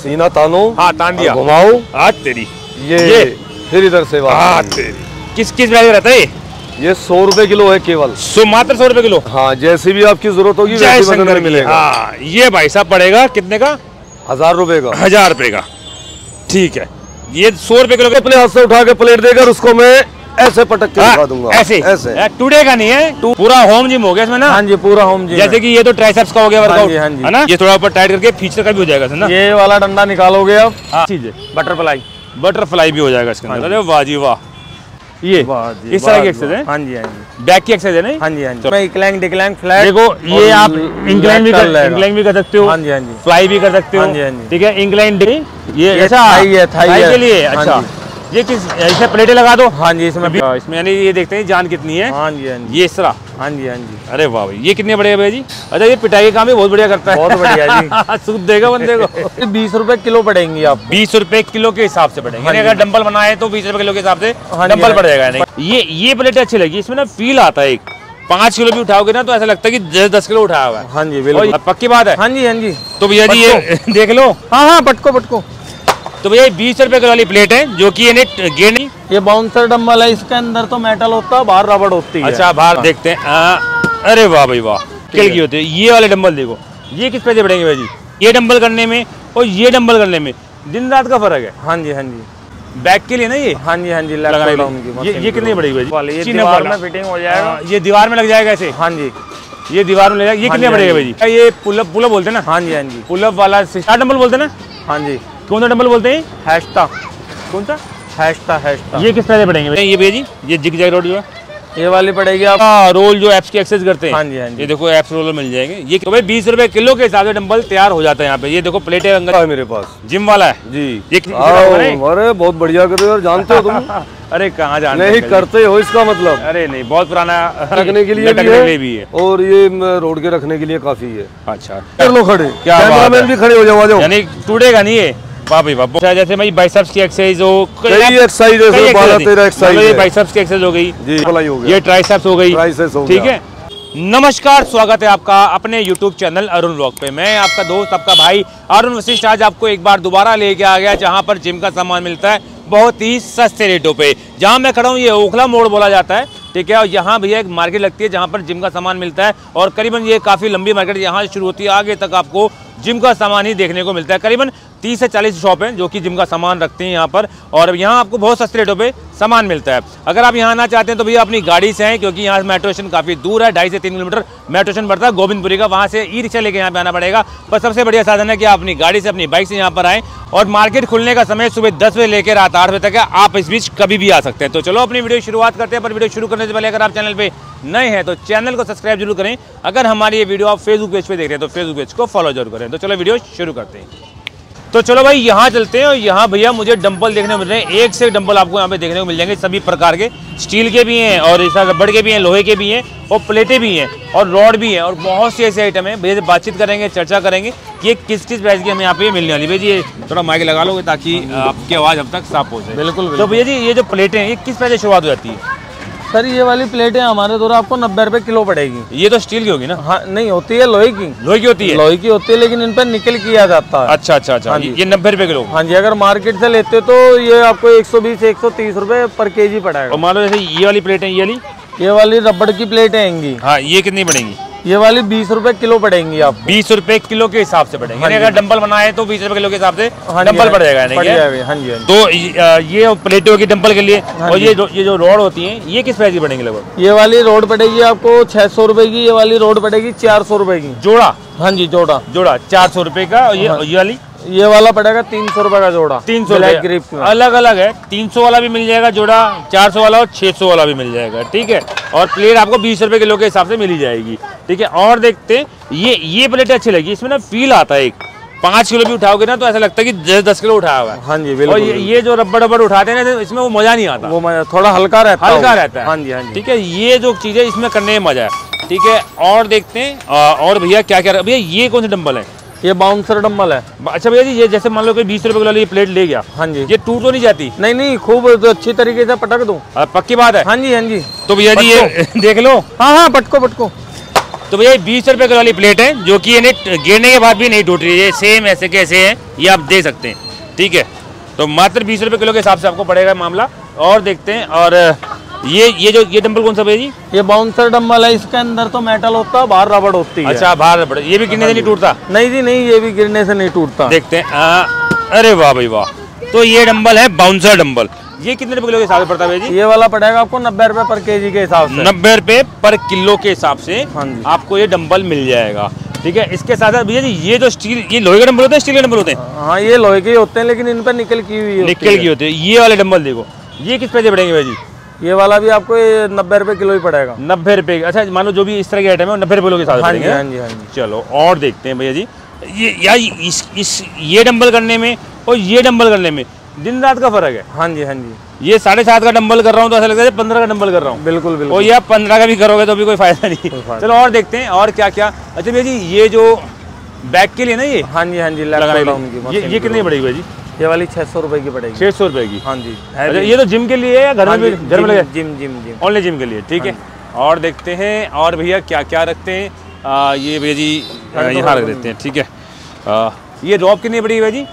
सीना तानो। हाँ तान दिया, घुमाओ। आज तेरी ये फिर इधर से तेरी। किस किस प्राइस रहता है ये 100 रुपए किलो है केवल। मात्र 100 रुपए किलो। हाँ, जैसी भी आपकी जरूरत होगी वैसी वजन में मिलेगा। हाँ, ये भाई साहब पड़ेगा कितने का? 1000 रुपए का। 1000 रुपए का, ठीक है। ये 100 रुपए किलो के। अपने हाथ से उठा के प्लेट देकर उसको मैं ऐसे पटक के दिखा दूंगा। ऐसे ऐसे टुडे का नहीं है, पूरा होम जिम हो गया इसमें ना। हाँ जी, पूरा होम जिम। जैसे कि ये तो ट्राइसेप्स का हो गया वर्कआउट, हाँ जी, है ना। ये थोड़ा ऊपर टाइट करके फीचर का भी हो जाएगा ना। ये वाला डंडा निकालोगे आप। हाँ, चीज बटरफ्लाई भी हो जाएगा इसके अंदर। अरे वाह जी वाह, ये इस तरह की एक्सरसाइज है। हाँ जी, हाँ जी, बैक की एक्सरसाइज है ना। हाँ जी, हाँ जी। मैं इंक्लाइन डिक्लाइन फ्लैट। देखो ये आप इंक्लाइन भी कर सकते हो। हाँ जी, हाँ जी। फ्लाई भी कर सकते हो। हाँ जी, हाँ जी। ठीक है, इंक्लाइन ये ऐसा थाई के लिए। अच्छा, ये किस ऐसे प्लेटें लगा दो। हाँ जी, इसमें यानी ये देखते हैं जान कितनी है। हाँ जी, हाँ जी। ये इस तरह। हाँ जी, हाँ जी। अरे वाह भाई, ये कितने बढ़िया भैया जी। अच्छा, ये पिटाई का काम भी बहुत बढ़िया करता है। बहुत बढ़िया जी। सूद देगा बंदे को। 20 रुपए किलो पड़ेंगे आप। 20 रुपए किलो के हिसाब से पड़ेंगे। अगर डंबल बनाए तो 20 रुपए किलो के हिसाब से डंबल पड़ जाएगा। ये प्लेटें अच्छी लगी, इसमें ना फील आता है। 5 किलो भी उठाओगे ना तो ऐसा लगता है कि 10 किलो उठाया हुआ है। हाँ जी, बिल्कुल पक्की बात है। हाँ जी, हाँ जी। तो भैया जी ये देख लो। हाँ हाँ, पटको। तो भैया 20 रुपए वाली प्लेट है जो कि गेंद नहीं, ये बाउंसर डंबल है। इसके अंदर तो मेटल होता है, बाहर रबड़ होती है। अच्छा, बाहर देखते हैं। अरे वाह भाई वाह, किल की होती है। ये वाले डंबल देखो, ये किस पैसे पड़ेंगे भाई जी? ये डंबल करने में और ये डंबल करने में दिन रात का फर्क है। हाँ जी, हाँ जी। बैक के लिए ना ये। हाँ जी, हाँ जी। ये कितनी पड़ेगी भाई? ये दीवार में फिटिंग हो जाएगा। ये दीवार में लग जाएगा ऐसे। हाँ जी, ये दीवार में लग जाएगा। ये कितने पड़ेगा भाई जी? ये पुलअप बोलते हैं ना। हाँ जी, हाँ जी। पुलअप वाला स्टार डंबल बोलते हैं ना। हाँ जी। कौन सा डंबल बोलते हैं? हैशटा। कौन सा? हैशटा। ये किस पैसे पड़ेंगे ये भैया जी? ये जिग जैग रोड जो है, ये वाली पड़ेगी आप। रोल जो एप्स की एक्सरसाइज करते हैं। हाँ जी, हाँ जी। ये देखो एप्स रोलर मिल जाएंगे। ये तो भाई 20 रुपए किलो के हिसाब से डंबल तैयार हो जाता है यहाँ पे। ये देखो प्लेटें अंदर मेरे पास जिम वाला है जी। ये अरे बहुत बढ़िया कर रहे हो, जानते हो तुम। अरे कहाँ जानते नहीं करते हो इसका मतलब। अरे नहीं, बहुत पुराना रखने के लिए भी है और ये रोड के रखने के लिए काफी है। अच्छा, कर लो खड़े, क्या कैमरामैन भी खड़े हो जाओ। यानी टूटेगा नहीं है। वाह भाई वाह। जैसे भाई बाइसेप्स की एक्सरसाइज हो, कई एक्सरसाइज है, 12-13 एक्सरसाइज है। ये बाइसेप्स की एक्सरसाइज हो गई जी, ये ट्राइसेप्स हो गई, ठीक है। नमस्कार, स्वागत है आपका अपने YouTube चैनल अरुण व्लॉग पे। मैं आपका दोस्त, आपका भाई अरुण वशिष्ठ आज आपको एक बार दोबारा लेके आ गया जहां पर जिम का सामान मिलता है बहुत ही सस्ते रेटों पे। जहां मैं खड़ा हूं ये ओखला मोड़ बोला जाता है, ठीक है। और यहाँ भैया एक मार्केट लगती है जहाँ पर जिम का सामान मिलता है और करीबन ये काफ़ी लंबी मार्केट यहाँ शुरू होती है, आगे तक आपको जिम का सामान ही देखने को मिलता है। करीबन 30 से 40 शॉप हैं जो कि जिम का सामान रखते हैं यहाँ पर, और यहाँ आपको बहुत सस्ते रेटों पे सामान मिलता है। अगर आप यहाँ आना चाहते हैं तो भैया अपनी गाड़ी से हैं, क्योंकि यहाँ मेट्रो स्टेशन काफ़ी दूर है, 2.5 से 3 किलोमीटर मेट्रो स्टेशन पड़ता है गोविंदपुरी का। वहाँ से ई रिक्शा लेके यहाँ पे आना पड़ेगा। पर सबसे बढ़िया साधन है कि आप अपनी गाड़ी से, अपनी बाइक से यहाँ पर आएँ। और मार्केट खुलने का समय सुबह 10 बजे लेकर रात 8 बजे तक है। आप इस बीच कभी भी आ सकते हैं। तो चलो अपनी वीडियो शुरुआत करते हैं। पर वीडियो शुरू करने से पहले अगर आप चैनल पे नए हैं तो चैनल को सब्सक्राइब जरूर करें। अगर हमारी ये वीडियो आप फेसबुक पेज पे देख रहे हैं तो फेसबुक पेज को फॉलो जरूर करें। तो चलो वीडियो शुरू करते हैं। तो चलो भाई यहाँ चलते हैं। और यहाँ भैया मुझे डंबल देखने को मिल रहे हैं। एक से डंबल आपको यहाँ पे देखने को मिल जाएंगे, सभी प्रकार के। स्टील के भी हैं और ऐसा रबड़ के भी हैं, लोहे के भी हैं और प्लेटें भी हैं और रॉड भी हैं और बहुत से ऐसे आइटम हैं। भैया से बातचीत करेंगे, चर्चा करेंगे कि ये किस किस प्राइस की हमें यहाँ पे मिलने वाली। भैया जी थोड़ा माइक लगा लोगे ताकि आपकी आवाज़ अब तक साफ हो जाए। बिल्कुल। तो भैया जी ये जो प्लेटें हैं ये किस प्राइस से शुरुआत हो जाती है? सर ये वाली प्लेटें हमारे द्वारा आपको 90 रुपए किलो पड़ेगी। ये तो स्टील की होगी ना? हाँ, नहीं होती है लोहे की। लोहे की होती है? लोहे की होती है, लेकिन इन पर निकल किया जाता है। अच्छा। हाँ, ये 90 रुपए किलो? हाँ जी। अगर मार्केट से लेते हो तो ये आपको 120-130 रुपए पर केजी पड़ेगा। और मान लो जैसे ये वाली प्लेट है, ये वाली रबड़ की प्लेटें आएंगी। हाँ, ये कितनी पड़ेंगी? ये वाली 20 रुपए किलो पड़ेंगी आप। 20 रुपए किलो के हिसाब से पड़ेंगे। यानी अगर डंबल बनाए तो 20 रुपए किलो के हिसाब से डंबल पड़ जाएगा। हाँ जी। तो ये प्लेट होगी डंबल के लिए। और ये जो रोड होती है ये किस प्राइस की पड़ेंगी लगभग? ये वाली रोड पड़ेगी आपको 600 रुपए की। ये वाली रोड पड़ेगी 400 रुपए की जोड़ा। हाँ जी, जोड़ा 400 रुपए का। और ये वाली ये वाला पड़ेगा 300 रुपए का जोड़ा। 300 ग्रिप अलग अलग है। 300 वाला भी मिल जाएगा जोड़ा, 400 वाला और 600 वाला भी मिल जाएगा, ठीक है। और प्लेट आपको 20 रुपए किलो के हिसाब से मिल जाएगी, ठीक है। और देखते हैं ये प्लेट अच्छी लगी, इसमें ना फील आता है। 5 किलो भी उठाओगे ना तो ऐसा लगता है कि 10 किलो उठाया हुआ है। हाँ जी, बिल्कुल। और ये जो रबड़ उठाते हैं ना इसमें वो मजा नहीं आता, वो थोड़ा हल्का रहता है। हाँ जी, ठीक है। ये जो चीज है इसमें करने में मजा है, ठीक है। और देखते हैं और भैया क्या क्या। भैया ये कौन से डंबल है? ये बाउंसर डंबल है। अच्छा भैया जी, ये जैसे मान लो कि 20 रुपए वाली ये प्लेट ले गया, हाँ जी, ये टूट तो नहीं जाती? नहीं, खूब अच्छी तरीके से पटक दूं। पक्की बात है? हाँ जी। तो भैया जी ये देख लो। हाँ, पटको। तो भैया 20 रुपए किलो वाली प्लेट है, जो कि इन्हें गिरने के बाद भी नहीं टूट रही है, सेम ऐसे कैसे है ये आप देख सकते हैं। ठीक है, तो मात्र 20 रुपए किलो के हिसाब से आपको पड़ेगा मामला। और देखते हैं, और ये डंबल कौन सा भैया जी? ये बाउंसर डंबल है, इसके अंदर तो मेटल होता है, बाहर रबड़ होती है। अच्छा, बाहर रबड़। ये भी गिरने से नहीं टूटता? नहीं जी नहीं, ये भी गिरने से नहीं टूटता। देखते हैं। अरे वाह भाई वाह। तो ये डंबल है बाउंसर डंबल, ये कितने रुपए किलो के हिसाब से पड़ता है भैया जी? ये वाला पड़ेगा आपको 90 रुपए पर केजी के हिसाब से। 90 रुपए पर किलो के हिसाब से हाँ जी, आपको ये डंबल मिल जाएगा। ठीक है, इसके साथ साथ भैया जी ये जो स्टील, ये लोहे के डंबल होते हैं, स्टील के डंबल होते हैं? हाँ, ये लोहे के होते हैं, लेकिन इन पर निकल की हुई निकल की होती है। ये वाले डंबल देखो, ये किस पैसे पड़ेंगे भैया जी? ये वाला भी आपको 90 रुपए किलो ही पड़ेगा। 90 रुपए। अच्छा, मान लो जो भी इस तरह के आइटम है 90 रुपए किलो के साथ हाँ पड़ेंगे। जी, हाँ जी, हाँ जी। चलो और देखते हैं भैया जी, ये यार ये डंबल करने में और ये डंबल करने में दिन रात का फर्क है। हाँ जी, हाँ जी। ये 7.5 का डंबल कर रहा हूँ तो ऐसा लगता है 15 का डंबल कर रहा हूँ। बिल्कुल बिल्कुल। और ये आप 15 का भी करोगे तो भी कोई फायदा नहीं। चलो और देखते हैं और क्या क्या। अच्छा भैया जी, ये जो बैग के लिए ना, ये हाँ जी, हाँ जी, ये कितनी पड़ेगी भैया जी? ये वाली 600 रुपए की पड़ेगी। 600 रुपए की? हाँ जी। अच्छा, ये तो जिम के लिए है या घर में? घर में लगे? जिम ओनली जिम के लिए। ठीक है, और देखते हैं और भैया क्या क्या रखते हैं। ये भैया जी यहाँ रख देते हैं। ठीक है, ये रॉब कितनी पड़ेगी भैया जी?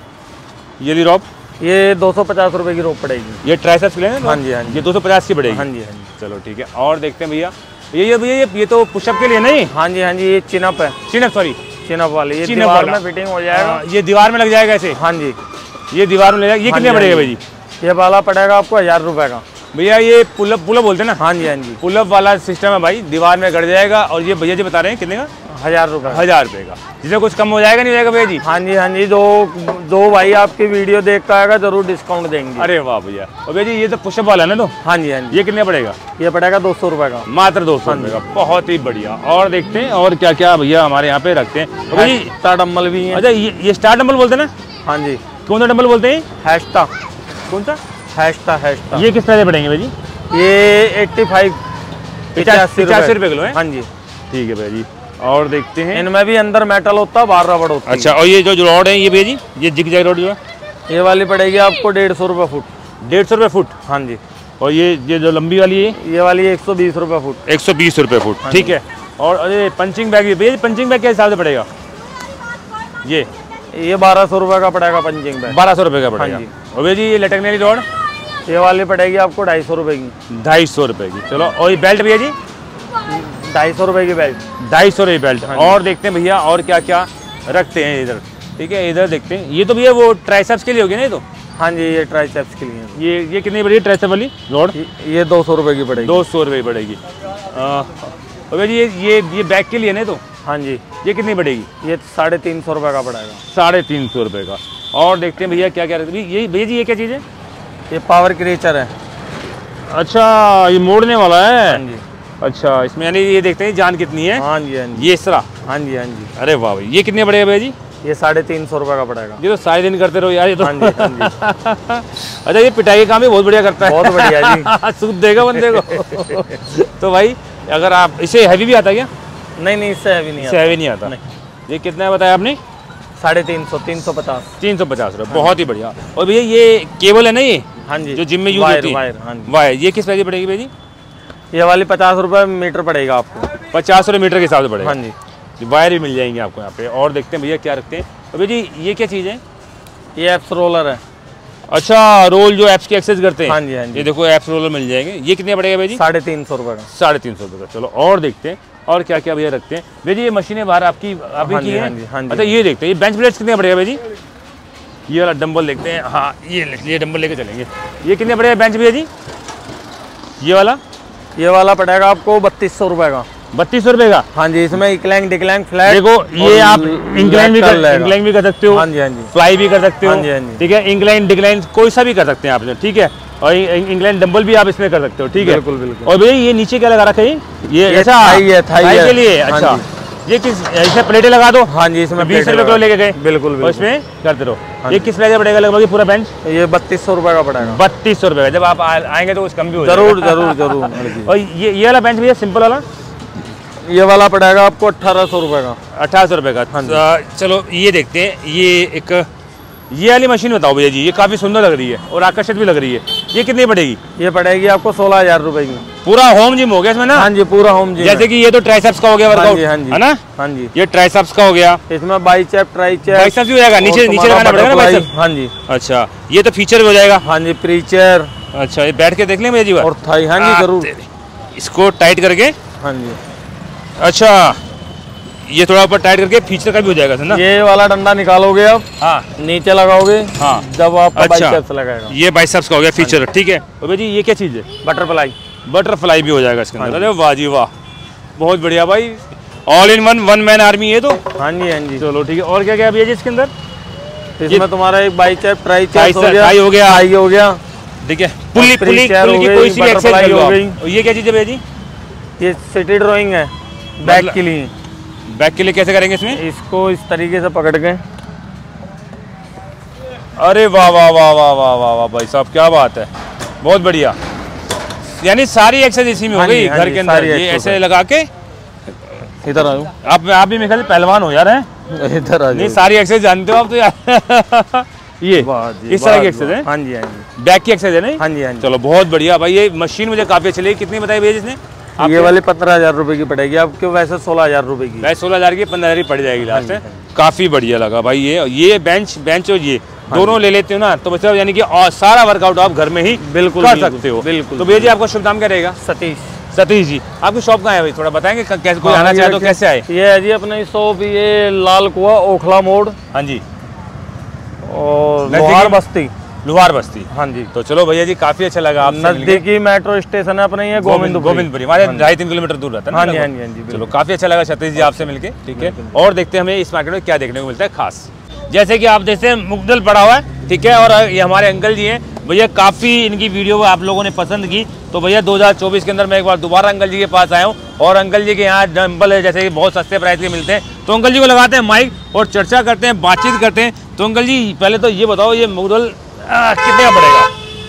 ये रॉब ये 250 रुपए की रोप पड़ेगी। ये ट्राइसेप्स के लिए ना? हाँ जी, हाँ जी। ये 250 की पड़ेगी? हाँ जी, हाँ जी। चलो ठीक है, और देखते हैं भैया। ये भैया ये तो पुशअप के लिए नहीं? हाँ जी, हाँ जी। ये चिनअप है। चिनअप, सॉरी चिनअप वाली, ये चिनअप दीवार वाला में फिटिंग हो जाएगा। ये दीवार में लग जाएगा ऐसे? हाँ जी, ये दीवार में लग जाएगा। ये कितने पड़ेगा भाई जी? ये वाला पड़ेगा आपको 1000 रुपए का। भैया ये पुलअप बोलते हैं ना? हाँ जी, हाँ जी। पुलअप वाला सिस्टम है भाई, दीवार में गड़ जाएगा। और ये भैया जी बता रहे हैं कितने का? 1000 रुपए। 1000 रुपए का। जिसमें कुछ कम हो जाएगा नहीं जाएगा भैया जी? हाँ जी, हाँ जी। जो भाई आपकी वीडियो देख का आएगा जरूर डिस्काउंट देंगे। अरे वाह भैया। और भैया जी ये तो पुशअप वाला है ना? तो हाँ जी, हाँ जी। ये कितने पड़ेगा? ये पड़ेगा 200 रुपए का। मात्र 200 रुपए का। बहुत ही बढ़िया। और देखते हैं और क्या क्या भैया हमारे यहाँ पे रखते हैं। भाई स्टार डंबल भी है। अच्छा, ये स्टार डंबल बोलते हैं ना? हाँ जी। कौन सा डंबल बोलते हैं? हैस्टा। कौन सा? हैस्टा। ये किस पैसे पड़ेंगे भैया जी? ये 85 रुपए किलो है? हाँ जी। ठीक है भैया जी, और देखते हैं। इनमें भी अंदर मेटल होता है, बाहर रबड़ होता है। अच्छा, और ये जो रॉड है ये भैया जी, ये जिग जैग रॉड जो है, ये वाली पड़ेगी आपको 150 रुपए फुट। 150 रुपए फुट? हाँ जी। और ये जो लंबी वाली है, ये वाली 120 रुपए फुट। 120 रुपए फुट। ठीक है। और अरे पंचिंग बैग भैया, पंचिंग बैग के हिसाब से पड़ेगा? ये 1200 रुपए का पड़ेगा पंचिंग बैग। 1200 रुपए का पड़ेगा। और भैया जी ये लटकने वाली रॉड? ये वाली पड़ेगी आपको 250 रुपए की। 250 रुपए की। चलो, और ये बेल्ट भैया जी? 250 रुपए की बेल्ट। 250 रुपए बेल्ट। और देखते हैं भैया और क्या क्या रखते हैं इधर। ठीक है, इधर देखते हैं। ये तो भैया वो ट्राइसेप्स के लिए होगी ना? ये तो हाँ जी, ये ट्राइसेप्स के लिए। ये कितनी पड़ेगी ट्राइसेप वाली रॉड? ये 200 रुपए की पड़ेगी। 200 रुपए पड़ेगी। और भैया जी ये बैग के लिए ना? तो हाँ जी। ये कितनी पड़ेगी? ये 350 रुपए का पड़ेगा। 350 रुपए का। और देखते हैं भैया क्या क्या रखते हैं। ये भैया जी ये क्या चीज़ है? ये पावर क्रिएचर है। अच्छा, ये मोड़ने वाला है? हाँ जी। अच्छा, इसमें यानी ये देखते हैं जान कितनी है? हाँ जी, हाँ जी। ये इस तरह? हाँ जी, हाँ जी। अरे वाह भाई, ये कितने पड़ेगा भैया जी? ये 350 रुपए का पड़ेगा। ये तो सारे दिन करते रहो यार ये तो। हाँ जी, हाँ जी। अच्छा, ये पिटाई का काम भी बहुत बढ़िया करता है। बहुत बढ़िया जी। सूद देगा बंदे को। तो भाई अगर आप इसे हैवी भी आता है क्या? नहीं, इससे हैवी नहीं आता। हैवी नहीं आता। ये कितना बताया आपने? 350, 350। 350 रुपये। बहुत ही बढ़िया। और भैया ये केबल है ना ये? हाँ जी। जो जिम में यूज होती है? वायर। ये किस प्राइस पड़ेगी भैया जी? ये वाली 50 रुपए मीटर पड़ेगा आपको। 50 रुपये मीटर के हिसाब से पड़ेगा? हाँ जी। वायर भी मिल जाएंगे आपको यहाँ पे। और देखते हैं भैया क्या रखते हैं। और भैया जी ये क्या चीज़ है? ये एप्स रोलर है। अच्छा, रोल जो एप्स की एक्सेस करते हैं? हाँ जी, हाँ जी। ये देखो एप्स रोलर मिल जाएंगे। ये कितने पड़ेगा भैया जी? 350 रुपए का। 350 रुपये का। चलो और देखते हैं और क्या क्या भैया रखते हैं। भैया जी ये मशीनें बाहर आपकी की है? हाँ जी। अच्छा, ये देखते हैं ये बेंच प्रेस कितने पड़ेगा भैया जी? ये वाला डंबल देखते हैं। हाँ, ये डंबल लेके चलेंगे। ये कितने पड़ेगा बेंच भैया जी? ये वाला पड़ेगा आपको 3200 रुपए का। 3200 रुपए का? हाँ जी। इसमें इंक्लाइन डिक्लाइन फ्लैट। देखो ये आप इंक्लाइन भी कर सकते हो। हाँ जी, हाँ जी। फ्लाई भी कर सकते हो। हाँ जी, हाँ जी। ठीक है, इंक्लाइन डिक्लाइन कोई सा भी कर सकते हैं आप। ठीक है, और इंग्लैंड डंबल भी आप इसमें कर सकते हो। ठीक है, बिल्कुल बिल्कुल। और भैया ये नीचे क्या लगा रखा है? ये ऐसा थाई के लिए? अच्छा, ये किस ऐसे प्लेटें लगा दो? हाँ जी, इसमें 20 रुपए किलो लेके गए? बिल्कुल। और इसमें करते रहो। ये किस प्राइस पड़ेगा लगभग पूरा बेंच? ये 3200 रुपए का पड़ेगा। 3200 रुपए का। जब आप आएंगे तो कुछ कम भी हो जरूर जरूर जरूर। और ये वाला बेंच भैया सिंपल वाला? ये वाला पड़ेगा आपको 1800 रुपए का। 1800 रुपए का। चलो ये देखते हैं। ये वाली मशीन बताओ भैया जी, ये काफ़ी सुंदर लग रही है और आकर्षित भी लग रही है। ये कितनी पड़ेगी? ये पड़ेगी आपको 16000 रुपए की। पूरा होम जिम हो गया इसमें ना? हाँ जी, पूरा होम जिम। जैसे कि ये तो ट्राइसेप्स का हो गया वर्कआउट, है ना? हाँ जी, ये ट्राइसेप्स का हो गया, इसमें बाइसेप, ट्राइसेप, बाइसेप्स भी हो जाएगा, नीचे लगाना पड़ेगा ना बाइसेप? हाँ जी। अच्छा, ये तो फीचर भी हो जाएगा। हाँ जी, प्रीचर। अच्छा, ये बैठ के देख लें भैया जी और थाई। हाँ जी जरूर, इसको टाइट करके। हाँ जी। अच्छा, ये थोड़ा ऊपर टाइट करके फीचर का भी हो जाएगा ना? ये वाला डंडा निकालोगे आप, हाँ, नीचे लगाओगे, हाँ, जब आपका बाइसेप्स लगेगा। ये बाइसेप्स का हो गया फीचर, ठीक है। और भैया जी ये क्या चीज़ है? बटरफ्लाई। बटरफ्लाई भी हो जाएगा इसके अंदर। अरे वाह जी वाह, बहुत बढ़िया भाई, all in one man army है तो। हाँ जी, हाँ जी। चलो ठीक है। और क्या क्या भैया जी इसके अंदर? इसमें तुम्हारा एक बाइसेप, ट्राइसेप हो गया, हाई हो गया, ठीक है। पुल्ली की कोई सी एक्सरसाइज हो गई। ये क्या चीज़ है भैया जी? ये सिटी ड्राइंग है, बैक के लिए। बैक के लिए कैसे करेंगे इसमें? इसको इस तरीके से पकड़ के। अरे वाह वाह वाह वाह वाह वाह वाह भाई साहब, क्या बात है, बहुत बढ़िया। यानी सारी एक्सरसाइज इसी में हो गई घर के अंदर। ये ऐसे लगा के इधर आओ। आप भी मेरे ख्याल पहलवान हो यार हैं? इधर आ। नहीं, सारी एक्सरसाइज जानते हो आप तो यार। ये इस तरह की एक्सरसाइज है? हाँ जी, हाँ जी। बैक की एक्सरसाइज है नहीं? हाँ जी, हाँ जी। चलो बहुत बढ़िया भाई। ये मशीन मुझे काफी अच्छी लगी। कितनी बताई भैया जिसने? ये वाली 15,000 रुपए की पड़ेगी आपको, वैसे 16,000 रुपए की। वैसे 16,000 की 15,000 की पड़ जाएगी लास्ट में। काफी बढ़िया लगा भाई। ये बेंच और ये दोनों ले लेते हो ना तो मतलब यानी कि सारा वर्कआउट आप घर में ही बिल्कुल कर सकते हो। बिल्कुल। तो भैया जी आपका शुभ नाम क्या रहेगा? सतीश जी। आपकी शॉप कहाँ है भाई, थोड़ा बताएंगे कैसे कोई आना चाहे तो कैसे आए? ये है जी अपनी शॉप, ये लाल कुआं, ओखला मोड़। हाँ जी। और लोहार बस्ती। हाँ जी। तो चलो भैया जी, काफी अच्छा लगा आपसे। नजदीकी मेट्रो स्टेशन है अपने, ये गोविंदपुरी, हमारे 2.5-3 किलोमीटर दूर रहता है। हाँ जी, हाँ जी, हाँ जी। चलो काफी अच्छा लगा सतीश जी आपसे मिलके, ठीक है। और देखते हैं हमें इस मार्केट में क्या देखने को मिलता है खास। जैसे कि आप देखते हैं मुगदल पड़ा हुआ है, ठीक है। और ये हमारे अंकल जी हैं भैया, काफ़ी इनकी वीडियो आप लोगों ने पसंद की, तो भैया 2024 के अंदर मैं एक बार दोबारा अंकल जी के पास आया हूँ। और अंकल जी के यहाँ डंबल है जैसे कि बहुत सस्ते प्राइस के मिलते हैं। तो अंकल जी को लगाते हैं माइक और चर्चा करते हैं, बातचीत करते हैं। तो अंकल जी पहले तो ये बताओ, ये मुगदल कितने का पड़ेगा?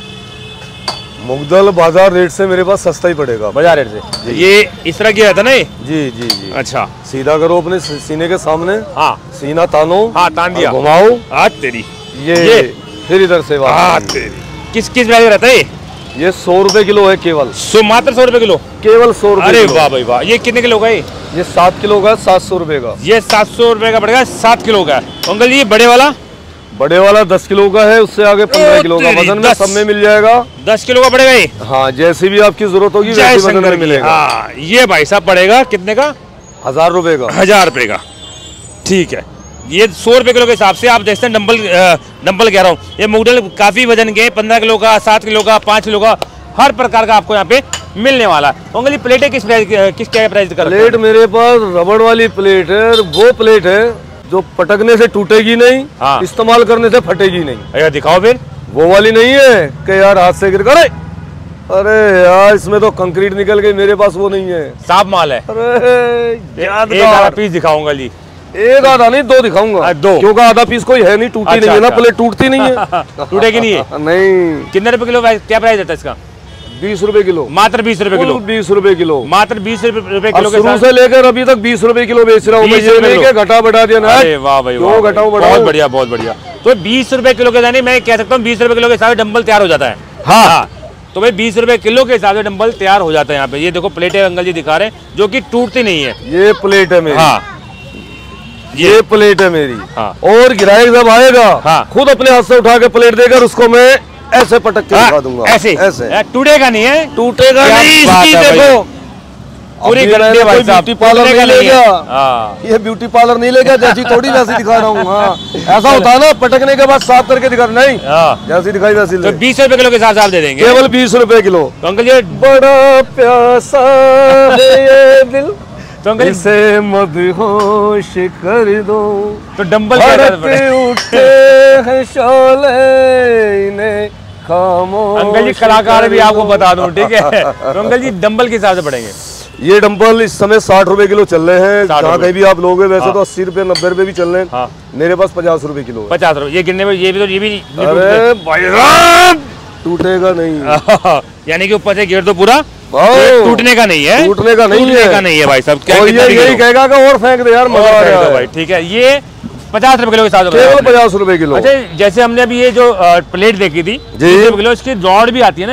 मुगदल बाजार रेट से मेरे पास सस्ता ही पड़ेगा। बाजार रेट से? ये इस तरह की रहता ना ये? जी जी जी। अच्छा, सीधा करो अपने सीने के सामने। हाँ, सीना तानो। हाँ, तान दिया, घुमाओ। आज तेरी ये फिर इधर से किस प्राइस रहता है ये? 100 रुपए किलो है केवल। मात्र 100 रुपए किलो? केवल 100 रुपए। अरे वाह भाई वाह। ये कितने किलो का है? ये 7 किलो का, 700 रुपए का। ये 700 रुपए का पड़ेगा, 7 किलो का। अंकल जी बड़े वाला? बड़े वाला 10 किलो का है, उससे आगे 15 किलो का। वजन में सब में मिल जाएगा। 10 किलो का पड़ेगा ये? हाँ, जैसी भी आपकी जरूरत होगी वैसे वजन में मिलेगा। हाँ, ये भाई साहब पड़ेगा कितने का? 1000 रुपए का। 1000 रुपए का, ठीक है। ये 100 रुपए किलो के हिसाब से आप देखते हैं। डंबल कह रहा हूँ, ये मुगदल काफी वजन के, 15 किलो का, 7 किलो का, 5 किलो का, हर प्रकार का आपको यहाँ पे मिलने वाला है। अंकल जी प्लेटें किस क्या प्राइस कर? प्लेट मेरे पास रबड़ वाली प्लेट है, वो प्लेट है जो पटकने से टूटेगी नहीं। हाँ। इस्तेमाल करने से फटेगी नहीं। अरे दिखाओ फिर। वो वाली नहीं है कि यार हाथ से गिर कर, अरे यार इसमें तो कंक्रीट निकल गई, मेरे पास वो नहीं है, साफ माल है। अरे एक आधा पीस दिखाऊंगा जी। एक आधा नहीं, 2 दिखाऊंगा। 2 क्योंकि आधा पीस कोई है नहीं, टूटी नहीं है ना प्लेट, टूटती नहीं है। टूटेगी नहीं है? नहीं। कितने रुपए किलो, क्या प्राइस रहता है इसका? 20 रुपए किलो। मात्र 20 रुपए किलो? 20 रुपए किलो, मात्र 20 रुपए किलो। शुरू से लेकर अभी तक 20 रुपए किलो बेच रहा हूँ मैं, ये नहीं कि घटा बढ़ा दिया ना। अरे वाह भाई वाह, घटाओ बढ़ाओ। बहुत बढ़िया, बहुत बढ़िया। तो 20 रुपए किलो के यानी मैं कह सकता हूँ 20 रुपए किलो के हिसाब से डंबल तैयार हो जाता है। हाँ, तो भाई 20 रुपए किलो के हिसाब से डंबल तैयार हो जाता है यहाँ पे। ये देखो प्लेटें अंकल जी दिखा रहे हैं जो कि टूटती नहीं है। ये प्लेट है मेरी। हाँ, ये प्लेट है मेरी। हाँ। और ग्राहक जब आएगा, हाँ, खुद अपने हाथ से उठा के प्लेट देकर उसको मैं ऐसे पटक के दिखा दूंगा। ऐसे टूटेगा नहीं है? टूटेगा नहीं। इसकी देखो पूरी गंदे भाई साहब, ब्यूटी पार्लर नहीं ले गया, ये ब्यूटी पार्लर नहीं ले गया, जैसी थोड़ी वैसी दिखा रहा हूँ। हाँ, ऐसा होता है ना, पटकने के बाद साफ करके दिखा, नहीं जैसी दिखाई वैसी। तो 20 रुपए किलो के साथ आप दे देंगे? केवल 20 रुपए किलो। तो अंकल जी बड़ा प्यासा है ये दिल, तो अंकल इसे मदहोश कर दो। तो डंबल उठे हैं शोले इन्हें खामोश। अंकल जी कलाकार भी आपको बता दूं, ठीक है। तो अंकल जी डंबल के हिसाब से पड़ेंगे? ये डंबल इस समय 60 रुपए किलो चल रहे हैं, जहाँ कहीं भी आप लोगे। वैसे तो 80 रुपए 90 रुपए भी चल रहे हैं। मेरे पास 50 रुपए किलो है। 50 रुपए? ये गिनने में ये भी अरे भाई साहब टूटेगा नहीं। यानी कि ऊपर से गिर दो पूरा, टूटने का नहीं है? टूटने का नहीं है भाई साहब। क्या यही कहेगा कि और फेंक दे यार, मजा आ रहा है भाई। ठीक है, ये 50 रुपए किलो के साथ? केवल 50 रुपए किलो। अच्छा, जैसे हमने अभी ये जो प्लेट देखी थी 20 रुपए किलो, इसकी रॉड भी आती है ना?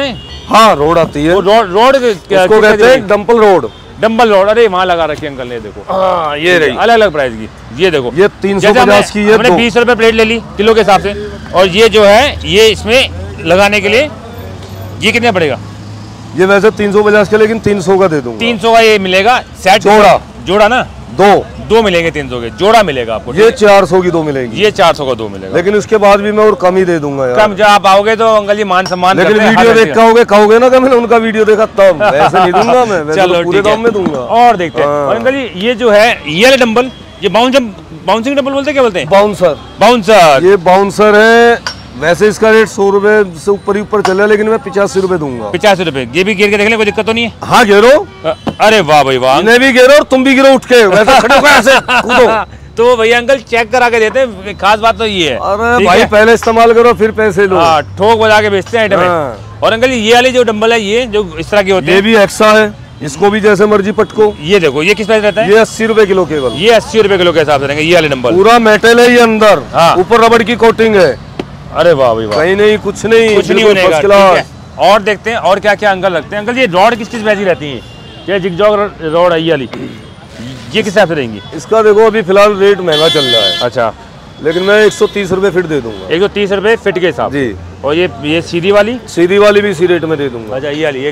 हाँ रोड आती है। रोड इसको कहते हैं डंपल रोड। डंबल रोड, अरे वहाँ लगा रखी अंकल ने, देखो। हाँ ये रही अलग अलग प्राइस की, ये देखो ये 350 की है। हमने 20 रुपए प्लेट ले ली किलो के हिसाब से, और ये जो है ये इसमें लगाने के लिए ये कितना पड़ेगा? ये वैसे 350 का, लेकिन 300 का दे दूंगा। 300 का ये मिलेगा सेट, जोड़ा ना, दो मिलेंगे 300 के, जोड़ा मिलेगा आपको। ये 400 की 2 मिलेगी, ये 400 का 2 मिलेगा, लेकिन उसके बाद भी मैं और कम ही दे दूंगा यार। कम जब आप आओगे तो अंकल जी मान सम्मान, लेकिन वीडियो देख कहोगे ना कि मैंने उनका वीडियो देखा तब, वैसे नहीं दूंगा मैं, वैसे चलो पूरे दाम में दूंगा। और देखते हैं। और अंकल जी ये जो है ये वाले डंबल, ये बाउंसिंग डंबल बोलते हैं, क्या बोलते हैं? बाउंसर। ये बाउंसर है, वैसे इसका रेट 100 रुपए से ऊपर ही ऊपर चला, लेकिन मैं 85 रुपए दूंगा। 85 रुपए। ये भी गिर के देख ले, कोई दिक्कत तो नहीं है? हाँ गिरो। अरे वाह भाई वाह, इन्हें भी गिरो और तुम भी गिरो उठ के, वैसे खड़े होकर ऐसे कूदो। तो भैया अंकल चेक करा के देते हैं, खास बात तो ये है। अरे भाई पहले इस्तेमाल करो फिर पैसे लो। ठोक बजा के बेचते हैं आइटम। और अंकल ये वाले जो डंबल है, ये जो इस तरह के होते हैं, ये भी एक्सा है, इसको भी जैसे मर्जी पटको। ये देखो ये किस प्राइस रहता है? ये 80 रुपए किलो केवल। ये 80 रुपए किलो के हिसाब से रहेंगे ये वाले डंबल। पूरा मेटल है ये अंदर, ऊपर रबड़ की कोटिंग है। अरे वाह भाई वाह, कहीं नहीं, कुछ नहीं होने। और देखते हैं और क्या क्या अंकल रखते हैं। अंकल ये रॉड किस चीज वैसी रहती है? ये जिगजॉग रॉड है ये वाली, ये किस हिसाब से रहेंगी? इसका देखो अभी फिलहाल रेट महंगा चल रहा है। अच्छा, लेकिन मैं 130 रुपए फिट दे दूंगा। 130 रुपए फिट के हिसाब जी। और ये सीधी वाली भी इसी रेट में दे दूंगा। अच्छा, ये वाली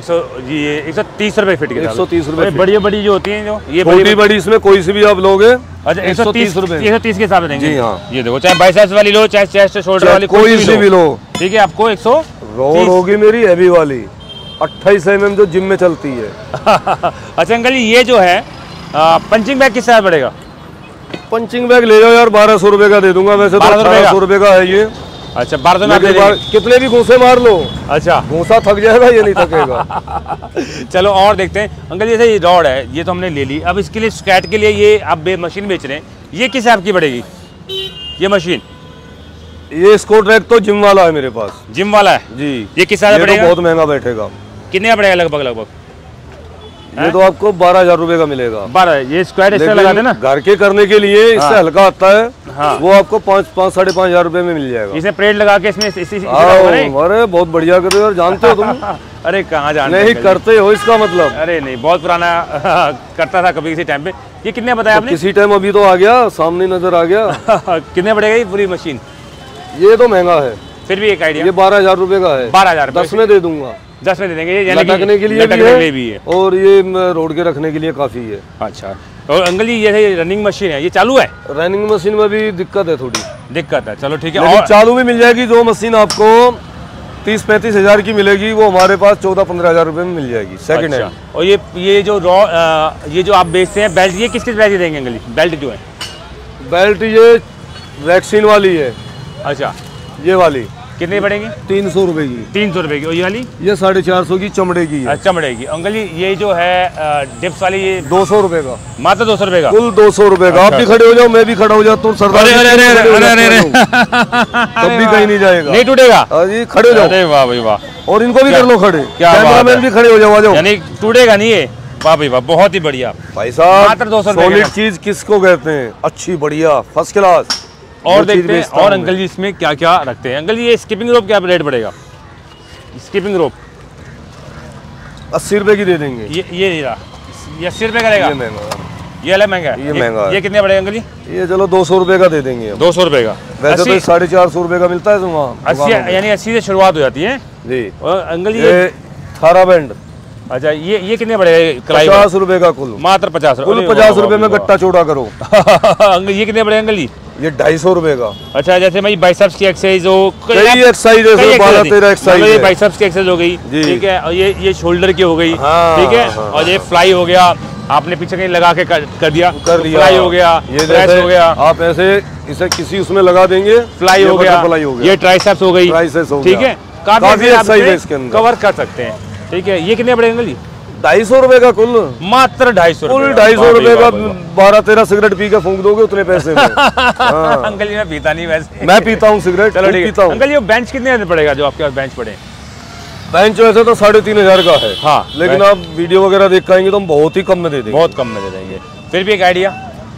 130 रुपए फिट के हिसाब से। 130 रुपए। बड़ी जो होती है, जो ये बड़ी इसमें कोई सी भी आप लोगे। अच्छा, 130 रुपए, 130 के हिसाब से देंगे। जी हाँ। ये देखो, चाहे बाइसेप्स वाली लो, चाहे चेस्ट शोल्डर वाली, कोई सी भी लो, ठीक है। आपको 100 रोड होगी मेरी हैवी वाली 28 mm जो जिम में चलती है। अच्छा अंकल जी ये जो है पंचिंग बैग किस हिसाब पड़ेगा? पंचिंग बैग ले जाओ यार, 1200 रुपए का दे दूंगा। वैसे तो 1800 रुपए का है ये। अच्छा, 1200 में कितने भी घूसे मार लो। अच्छा, घूसा थक जाएगा, ये नहीं थकेगा। चलो और देखते हैं। अंकल जैसे ये रॉड है, ये तो हमने ले ली। अब इसके लिए स्क्वैट के लिए ये आप मशीन बेच रहे हैं, ये किस हिसाब की पड़ेगी ये मशीन? ये स्को ट्रैक तो जिम वाला है मेरे पास। जिम वाला है जी। ये किस हिसाब पड़ेगा? बहुत महंगा बैठेगा। कितने का पड़ेगा लगभग? ये तो आपको 12,000 रुपए का मिलेगा। 12। ये स्क्वायर इससे लगा देना, घर के करने के लिए इससे हल्का आता है। हाँ। वो आपको 5-5-5.5 हजार रुपए में मिल जाएगा। इसमें प्लेट लगा के इसमें अरे बहुत बढ़िया कर रहे हो, जानते हो तुम? अरे कहाँ जानते नहीं करते हो इसका मतलब? अरे नहीं, बहुत पुराना करता था कभी किसी टाइम पे। ये कितने बताया आपने? किसी टाइम, अभी तो आ गया, सामने नजर आ गया। कितने पड़ेगा ये पूरी मशीन? ये तो महंगा है, फिर भी एक आइडिया। ये 12,000 रुपए का है। 12,000? 10 में दे दूंगा। 10 में दे देंगे। ये लटकने के लिए भी है और ये रोड के रखने के लिए काफी है। अच्छा, और अंकल जी ये रनिंग मशीन है, ये चालू है? रनिंग मशीन में भी दिक्कत है, थोड़ी दिक्कत है। चलो ठीक है, और चालू भी मिल जाएगी। जो मशीन आपको 30-35 हजार की मिलेगी, वो हमारे पास 14-15 हजार रुपए में मिल जाएगी सेकंड हैंड। और ये जो आप बेचते हैं बेल्ट, ये किस प्राइस देंगे अंकल जी? बेल्ट जो है, बेल्ट ये वैक्सीन वाली है। अच्छा, ये वाली कितनी पड़ेगी? 300 रुपए की। 300 रुपए की। और ये वाली? ये 450 की चमड़े की है। चमड़े की। अंकल जी ये जो है डिप्स वाली, ये 200 रुपए का। मात्र 200 रुपए का? कुल 200 रुपए का। आप भी खड़े हो जाओ, मैं भी खड़ा हो जाता हूँ। सरदार तब भी कहीं नहीं जाएगा, नहीं टूटेगा। जी खड़े हो जाओ। अरे वाह भाई वाह। और इनको भी कर लो खड़े, कैमरामैन भी खड़े हो जाओ, आ जाओ। यानी टूटेगा नहीं ये? वाह भाई वाह, बहुत ही बढ़िया भाई साहब। मात्र 200 रुपए। सॉलिड चीज किसको कहते हैं? अच्छी, बढ़िया, फर्स्ट क्लास। और देखते हैं और अंकल जी इसमें क्या क्या रखते हैं। अंकल जी ये स्किपिंग रोप क्या रेट पड़ेगा? स्किपिंग रोप 80 रुपए की दे देंगे। ये 80 रुपए का रहेगा? ये अलग महंगा है। ये महंगा है। ये कितने पड़ेगा अंकल जी? ये चलो 200 रुपए का दे देंगे। 200 रुपए का? वैसे तो 450 रुपए का मिलता है वहाँ। 80 यानी 80 से शुरुआत हो जाती है जी। और अंकल जी ये 18 बैंड। अच्छा, ये कितने पड़ेगा? 50 रुपए का कुल। मात्र 50? कुल 50 रुपए में गट्टा चौड़ा करो। अंकल ये कितने पड़ेगा अंकल जी? ये 250 रुपए का। अच्छा, जैसे भाई बाइसेप्स की एक्सरसाइज हो, कई एक्सरसाइज है, 12-13 एक्सरसाइज है। बाइसेप्स की एक्सरसाइज हो गई, ठीक है। और ये शोल्डर की हो गई, ठीक है। और ये फ्लाई हो गया, आपने पीछे कहीं लगा के कर दिया, फ्लाई हो गया, ये प्रेस हो गया। आप ऐसे इसे किसी उसमें लगा देंगे, फ्लाई हो गया। ये ट्राइसेप्स हो गई, ठीक है। काफी एक्सरसाइज कवर कर सकते हैं, ठीक है। ये कितने पड़ेगा अंकल जी? 250 रुपए का कुल। मात्र 250 कुल 250 रुपए का। 12-13 सिगरेट पी के फूंक दोगे उतने पैसे में। अंकल जी मैं पीता नहीं, वैसे मैं पीता हूँ सिगरेट। चलो ठीक है। अंकल जी बेंच कितने पड़ेगा जो आपके पास बेंच पड़े? बेंच वैसे तो 3,500 का है। हाँ, लेकिन आप वीडियो वगैरह देख पाएंगे तो हम बहुत ही कम में दे देंगे। बहुत कम में दे देंगे। फिर भी एक आइडिया?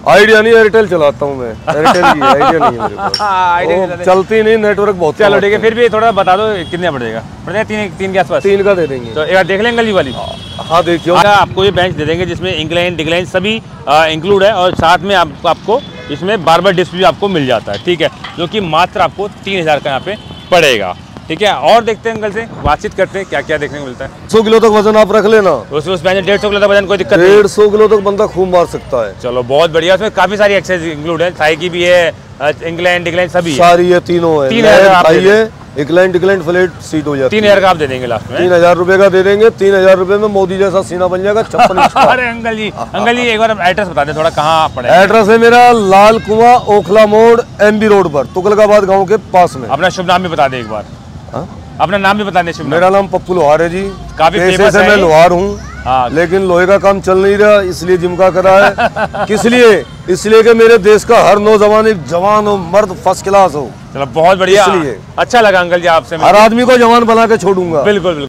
आइडिया नहीं, एयरटेल चलाता हूँ मैं, एयरटेल की आइडिया नहीं है मेरे पास, चलती नहीं, नेटवर्क बहुत। चलो ठीक है, फिर भी थोड़ा बता दो कितने पड़ेगा? 3 के आसपास। 3 का दे देंगे। तो एक बार देख लेंगे अंकल जी वाली। हाँ देखियो, आपको ये बेंच दे देंगे जिसमें इंक्लाइन डिक्लाइन सभी इंक्लूड है, और साथ में आपको इसमें बार डिस्क भी आपको मिल जाता है, ठीक है, जो कि मात्र आपको 3000 का यहाँ पे पड़ेगा, ठीक है। और देखते हैं अंकल से, बातचीत करते हैं क्या क्या देखने को मिलता है। 100 किलो तक वजन आप रख लेना। उस बेंच 150 किलो तक वजन, कोई दिक्कत नहीं। 150 किलो तक बंदा खूब मार सकता है। चलो बहुत बढ़िया, उसमें काफी सारी एक्सरसाइज इंक्लूड है, थाई की भी है, इंक्लाइन डिक्लाइन सभी सारी है, तीनों है। 3000 इंक्लाइन डिक्लाइन फ्लैट सीट हो जाती है। 3000 का आप दे देंगे लास्ट में। 3000 रुपए का दे देंगे। 3000 रुपए में मोदी जैसा सीना बन जाएगा, 56 इंच का। अरे अंकल जी एक बार एड्रेस बता दें थोड़ा, कहाँ पड़ेगा? एड्रेस है मेरा लाल कुआं, ओखला मोड़, MB रोड पर, तुगलकाबाद गांव के पास में। अपना शुभ नाम भी बता दें एक बार। अपना नाम भी बता दें। शुभ मेरा नाम पप्पू लोहार है जी, काफी फेमस है। मैं लोहार हूँ, हाँ। लेकिन लोहे का काम चल नहीं रहा, इसलिए जिम का करा है। किस लिए? इसलिए कि मेरे देश का हर नौजवान एक जवान हो, मर्द फर्स्ट क्लास हो। चलो बहुत बढ़िया, इसलिए अच्छा लगा अंकल जी आपसे, हर आदमी को जवान बना के छोड़ूंगा। बिल्कुल बिल्कुल।